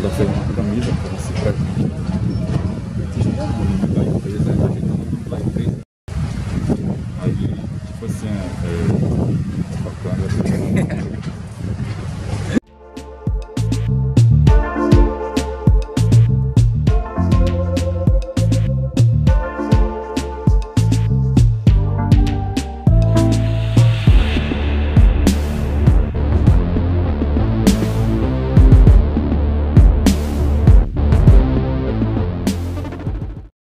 ela fez uma camisa para você, para da empresa, da empresa. Aí, tipo assim, bacana.